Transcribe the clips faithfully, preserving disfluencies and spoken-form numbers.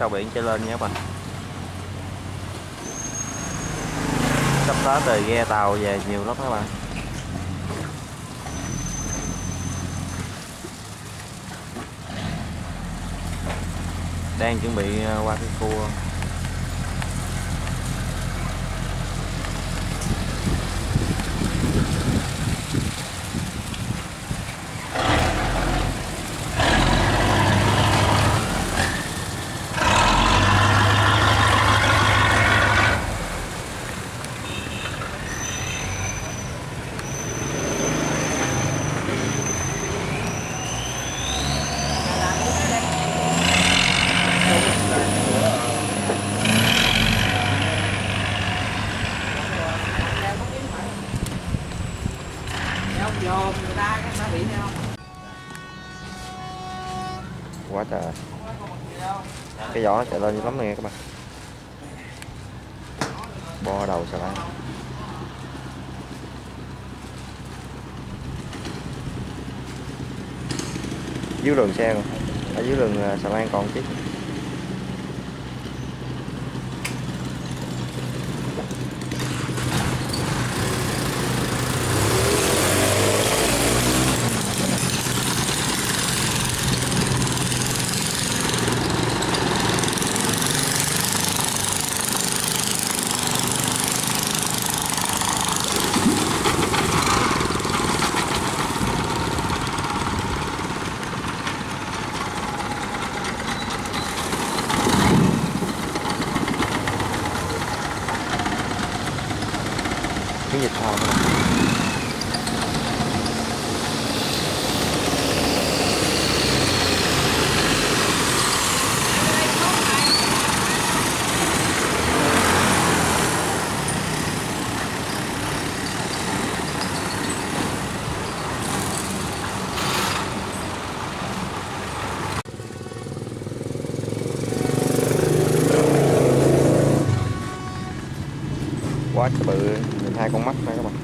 cao biển trở lên nha các bạn. Sắp tới từ ghe tàu về nhiều lắm các bạn. Đang chuẩn bị qua cái cua. Quá trời, cái gió nó chạy lên lắm nè các bạn. Bo đầu xà lan. Dưới đường xe rồi, ở dưới đường xà lan còn chiếc. Cái dịch thò thôi. Quá trời bự, nhìn hai con mắt này các bạn.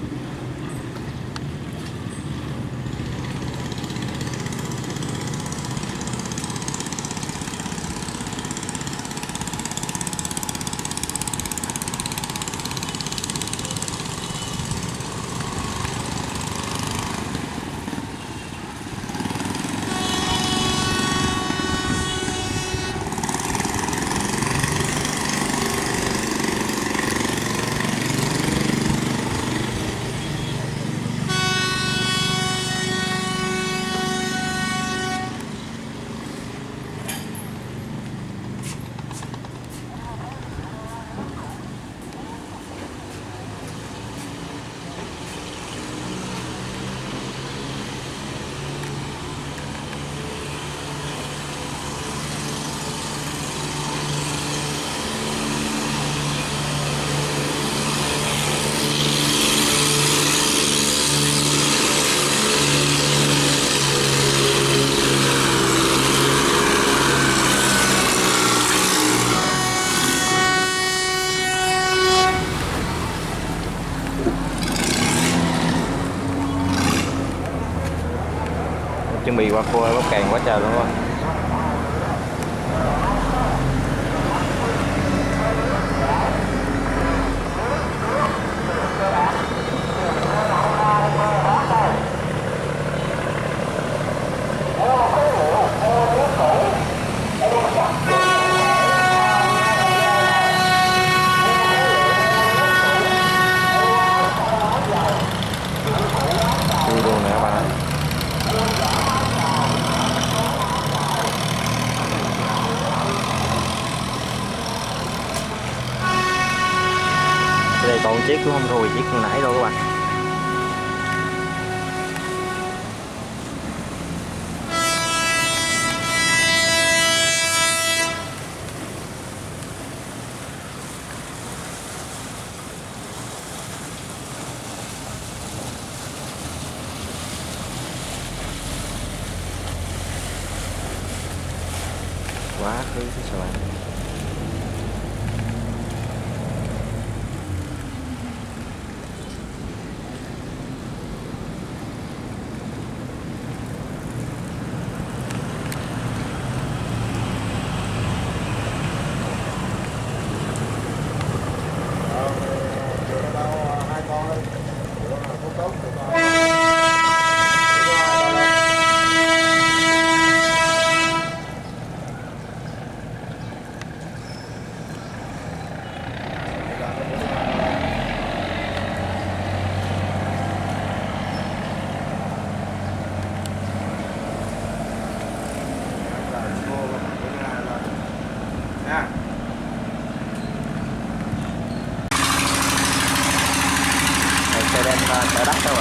Chuẩn bị qua cua bắp càng quá trời luôn á. Chui luôn nè các bạn. Đây còn chiếc cũng không thua chiếc con nãy đâu các bạn. Quá khứ cái xà lan. Xe đem chở đất đâu rồi.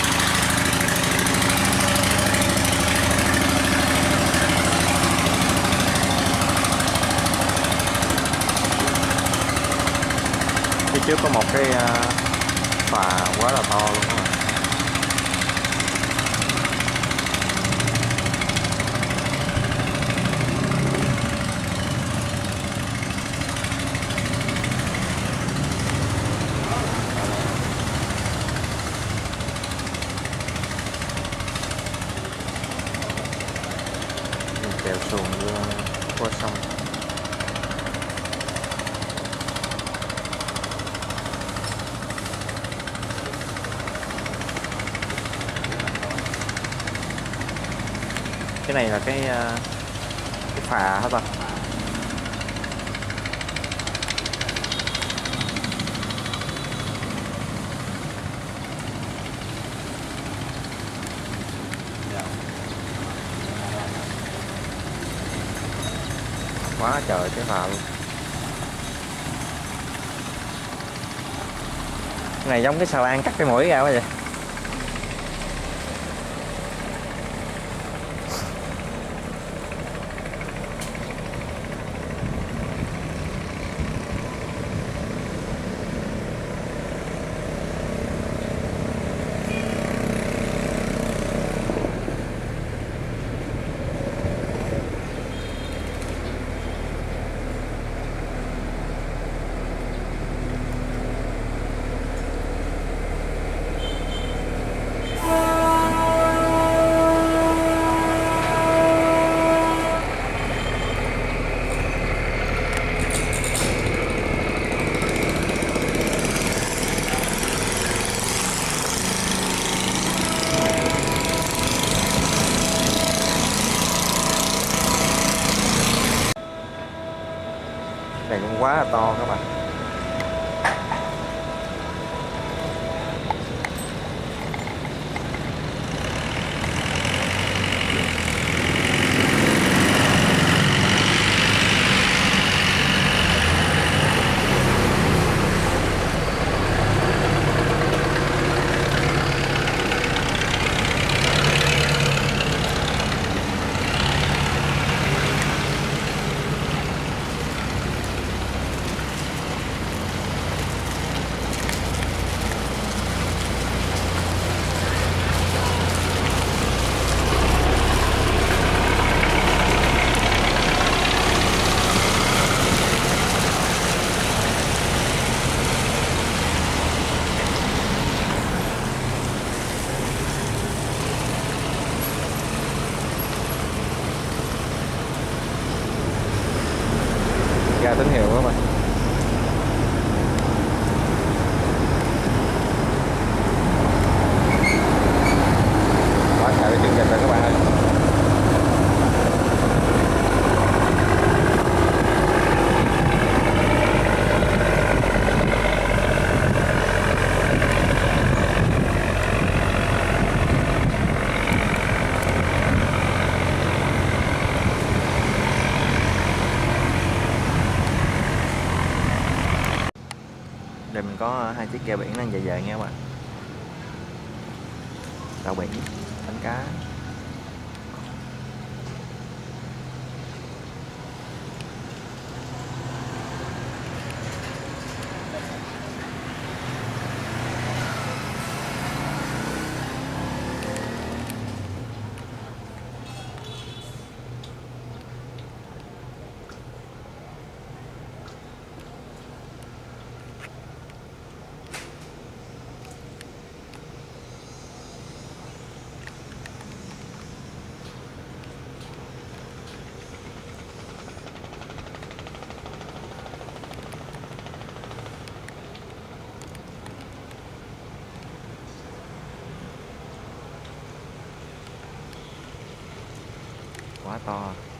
Phía trước có một cái phà quá là to luôn đó. Chèo xuồng qua sông. Cái này là cái cái phà hả ta? Quá trời cái phà luôn. Cái này giống cái xà lan cắt cái mũi ra quá vậy. Này cũng quá là to các bạn. Ra tín hiệu các bạn. Quá trời cái chương trình rồi các bạn ơi. Đây mình có hai chiếc ghe biển đang dài dài nha các bạn. Tàu biển đánh cá. quá to.